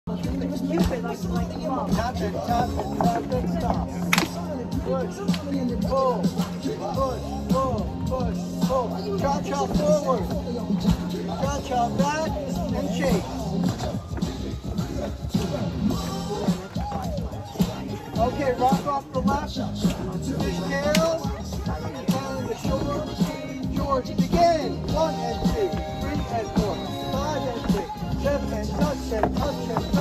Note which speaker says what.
Speaker 1: Tap it, tap it, tap it, stop. Push, pull, push, pull. Cha-cha forward. Cha-cha back and shake. Okay, rock off the left. Fish tail. And the shoulder. George, begin. 1 and 2, 3 and 4, 5 and 6, 7 and touch and touch and touch.